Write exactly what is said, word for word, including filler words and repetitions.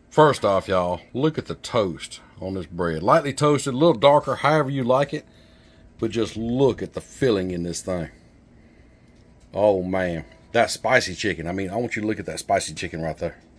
First off, y'all, look at the toast on this bread. Lightly toasted, a little darker, however you like it. But just look at the filling in this thing. Oh, man. That spicy chicken. I mean, I want you to look at that spicy chicken right there.